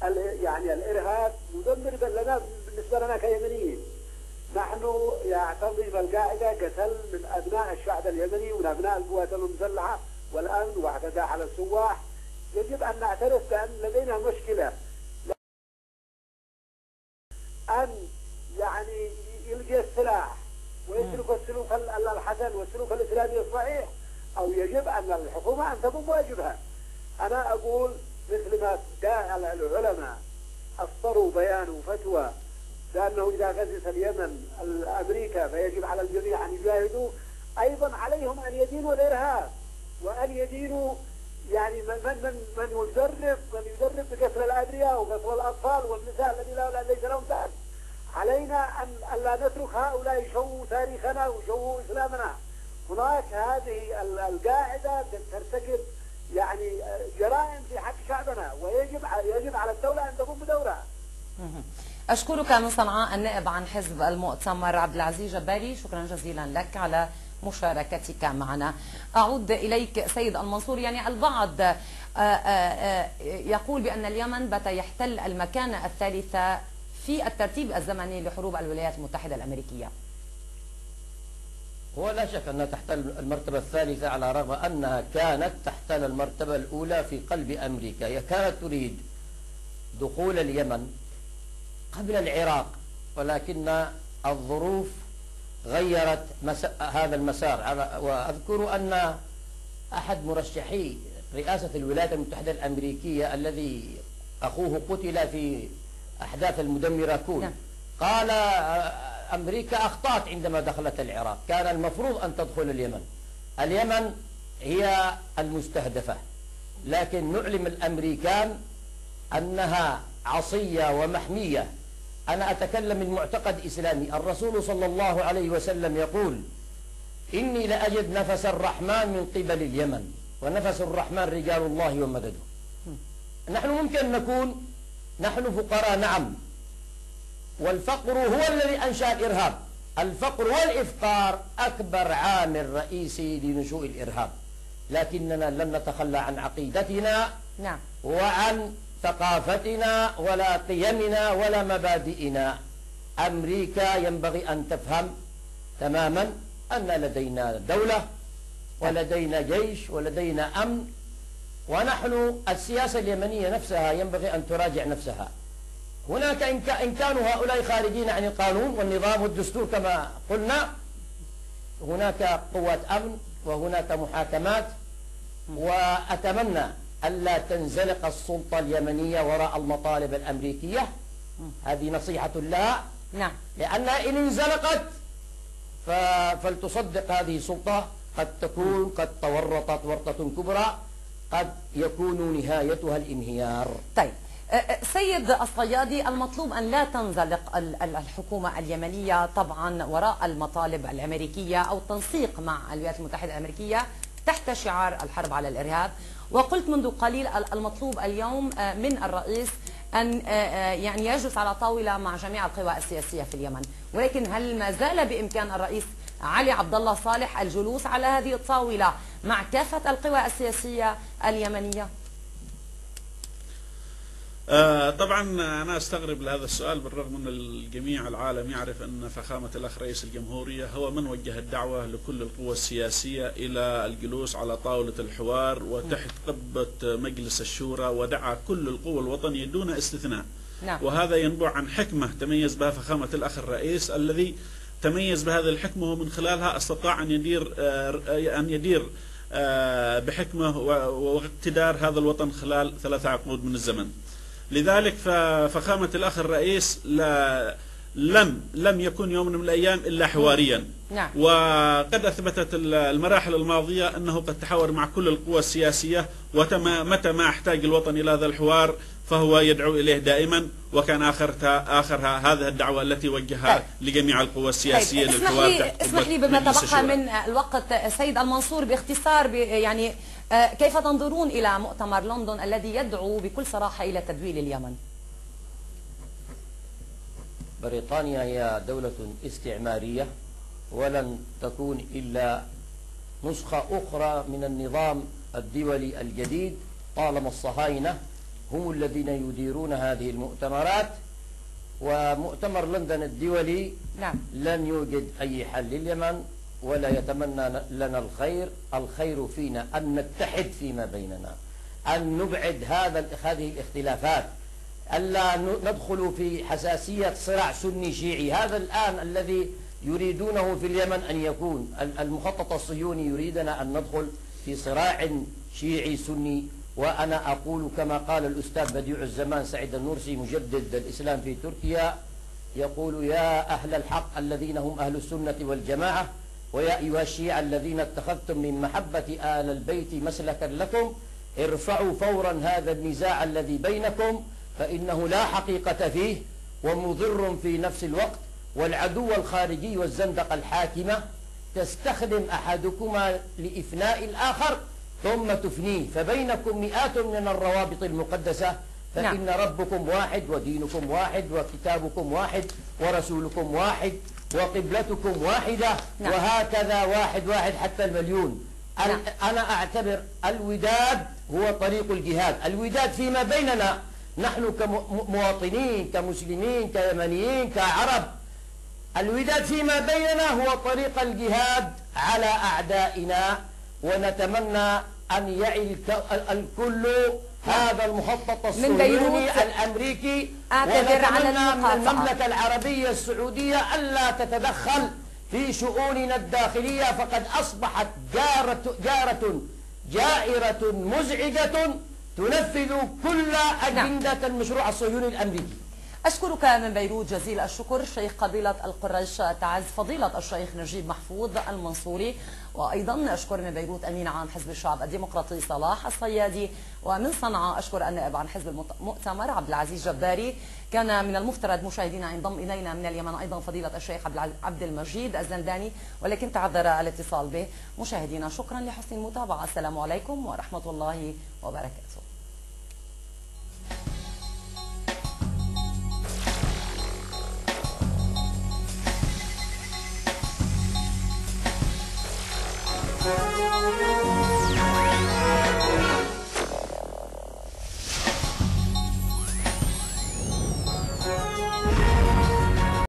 يعني الارهاب مدمر لنا بالنسبه لنا كيمنيين. نحن تنظيم القاعده قتل من ابناء الشعب اليمني ومن ابناء القوات المسلحه والامن واعتدى على السواح. يجب ان نعترف بان لدينا مشكله، ان يعني يلقي السلاح ويترك السلوك الحسن والسلوك الاسلامي الصحيح، او يجب ان الحكومه ان تقوم بواجبها. انا اقول مثل ما العلماء اصدروا بيان وفتوى بانه اذا غزت اليمن امريكا فيجب على الجميع ان يجاهدوا، ايضا عليهم ان يدينوا الارهاب وان يدينوا يعني من يدرب بقتل الابرياء وقتل الاطفال والنساء الذين ليس لهم ذنب. علينا ان لا نترك هؤلاء يشوهوا تاريخنا ويشوهوا اسلامنا. هناك هذه القاعده ترتكب يعني جرائم في حق شعبنا، ويجب على الدوله ان تقوم بدورها. اشكرك من صنعاء النائب عن حزب المؤتمر عبد العزيز جباري، شكرا جزيلا لك على مشاركتك معنا. اعود اليك سيد المنصور. يعني البعض يقول بان اليمن بات يحتل المكانه الثالثه في الترتيب الزمني لحروب الولايات المتحده الامريكيه. هو لا شك أنها تحتل المرتبة الثالثة، على الرغم أنها كانت تحتل المرتبة الأولى في قلب أمريكا. هي كانت تريد دخول اليمن قبل العراق، ولكن الظروف غيرت هذا المسار. وأذكر أن أحد مرشحي رئاسة الولايات المتحدة الأمريكية الذي أخوه قتل في أحداث المدمرة كون قال أمريكا أخطأت عندما دخلت العراق، كان المفروض أن تدخل اليمن. اليمن هي المستهدفة، لكن نعلم الأمريكان أنها عصية ومحمية. أنا أتكلم من معتقد إسلامي. الرسول صلى الله عليه وسلم يقول: إني لأجد نفس الرحمن من قبل اليمن، ونفس الرحمن رجال الله ومدده. نحن ممكن نكون نحن فقراء، نعم، والفقر هو الذي أنشأ الإرهاب. الفقر والإفقار أكبر عامل رئيسي لنشوء الإرهاب، لكننا لم نتخلى عن عقيدتنا وعن ثقافتنا ولا قيمنا ولا مبادئنا. أمريكا ينبغي أن تفهم تماما أن لدينا دولة ولدينا جيش ولدينا أمن، ونحن السياسة اليمنية نفسها ينبغي أن تراجع نفسها. هناك إن كانوا هؤلاء خارجين عن القانون والنظام والدستور كما قلنا، هناك قوات أمن وهناك محاكمات، وأتمنى ألا تنزلق السلطة اليمنية وراء المطالب الأمريكية. هذه نصيحة لها، لأنها إن انزلقت فلتصدق هذه السلطة قد تكون قد تورطت ورطة كبرى، قد يكون نهايتها الانهيار. طيب سيد الصيادي، المطلوب أن لا تنزلق الحكومة اليمنية طبعا وراء المطالب الأمريكية أو التنسيق مع الولايات المتحدة الأمريكية تحت شعار الحرب على الإرهاب. وقلت منذ قليل المطلوب اليوم من الرئيس أن يعني يجلس على طاولة مع جميع القوى السياسية في اليمن، ولكن هل ما زال بإمكان الرئيس علي عبد الله صالح الجلوس على هذه الطاولة مع كافة القوى السياسية اليمنية؟ طبعا أنا أستغرب لهذا السؤال، بالرغم أن الجميع العالم يعرف أن فخامة الأخ رئيس الجمهورية هو من وجه الدعوة لكل القوى السياسية إلى الجلوس على طاولة الحوار وتحت قبة مجلس الشورى، ودعا كل القوى الوطنية دون استثناء. وهذا ينبع عن حكمة تميز بها فخامة الأخ الرئيس، الذي تميز بهذه الحكمة ومن خلالها استطاع أن يدير بحكمة واقتدار هذا الوطن خلال 3 عقود من الزمن. لذلك ففخامة الأخ الرئيس لم يكن يوم من الأيام إلا حواريا. وقد أثبتت المراحل الماضية أنه قد تحاور مع كل القوى السياسية، ومتى ما احتاج الوطن إلى هذا الحوار فهو يدعو إليه دائما، وكان آخرها هذه الدعوة التي وجهها لجميع القوى السياسية للحوار. اسمح لي بما تبقى من الوقت سيد المنصور باختصار، يعني كيف تنظرون إلى مؤتمر لندن الذي يدعو بكل صراحة إلى تدويل اليمن؟ بريطانيا هي دولة استعمارية، ولن تكون إلا نسخة أخرى من النظام الدولي الجديد طالما الصهاينة هم الذين يديرون هذه المؤتمرات، ومؤتمر لندن الدولي نعم. لن يوجد أي حل لليمن ولا يتمنى لنا الخير. الخير فينا أن نتحد فيما بيننا، أن نبعد هذه الاختلافات، ألا ندخل في حساسية صراع سني شيعي. هذا الآن الذي يريدونه في اليمن أن يكون. المخطط الصهيوني يريدنا أن ندخل في صراع شيعي سني. وأنا أقول كما قال الأستاذ بديع الزمان سعيد النورسي مجدد الإسلام في تركيا، يقول: يا أهل الحق الذين هم أهل السنة والجماعة، ويا أيها الشيعة الذين اتخذتم من محبة آل البيت مسلكا لكم، ارفعوا فورا هذا النزاع الذي بينكم، فإنه لا حقيقة فيه ومضر في نفس الوقت، والعدو الخارجي والزندقة الحاكمة تستخدم أحدكما لإفناء الآخر ثم تفنيه، فبينكم مئات من الروابط المقدسة، فإن ربكم واحد ودينكم واحد وكتابكم واحد ورسولكم واحد وقبلتكم واحدة، وهكذا واحد واحد حتى المليون. أنا أعتبر الوداد هو طريق الجهاد. الوداد فيما بيننا نحن كمواطنين كمسلمين كيمنيين كعرب، الوداد فيما بيننا هو طريق الجهاد على أعدائنا، ونتمنى أن يعي الكل هذا المخطط الصهيوني الأمريكي، ونتمنى من المملكة العربية السعودية ألا تتدخل في شؤوننا الداخلية، فقد أصبحت جارة جائرة مزعجة تنفذ كل أجندة المشروع الصهيوني الأمريكي. أشكرك من بيروت جزيل الشكر شيخ قبيلة القريش تعز فضيلة الشيخ نجيب محفوظ المنصوري، وأيضا أشكر من بيروت أمين عام حزب الشعب الديمقراطي صلاح الصيادي، ومن صنعاء أشكر النائب عن حزب المؤتمر عبد العزيز جباري. كان من المفترض مشاهدينا أن ينضم إلينا من اليمن أيضا فضيلة الشيخ عبد المجيد الزنداني، ولكن تعذر الاتصال به. مشاهدينا شكرا لحسن المتابعة، السلام عليكم ورحمة الله وبركاته. Thank you.